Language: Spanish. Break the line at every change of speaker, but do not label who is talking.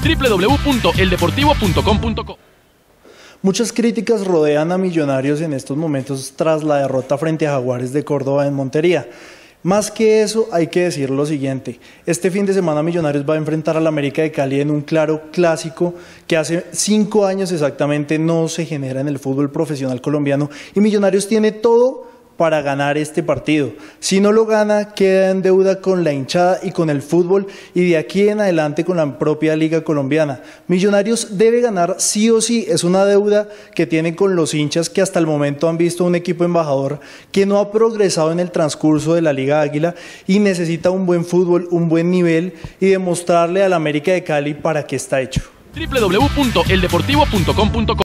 www.eldeportivo.com.co.
Muchas críticas rodean a Millonarios en estos momentos tras la derrota frente a Jaguares de Córdoba en Montería. Más que eso, hay que decir lo siguiente: este fin de semana Millonarios va a enfrentar al América de Cali en un claro clásico que hace 5 años exactamente no se genera en el fútbol profesional colombiano, y Millonarios tiene todo para ganar este partido. Si no lo gana, queda en deuda con la hinchada y con el fútbol, y de aquí en adelante con la propia liga colombiana. Millonarios debe ganar sí o sí, es una deuda que tienen con los hinchas, que hasta el momento han visto un equipo embajador que no ha progresado en el transcurso de la Liga Águila y necesita un buen fútbol, un buen nivel, y demostrarle al América de Cali para qué está hecho.
www.eldeportivo.com.co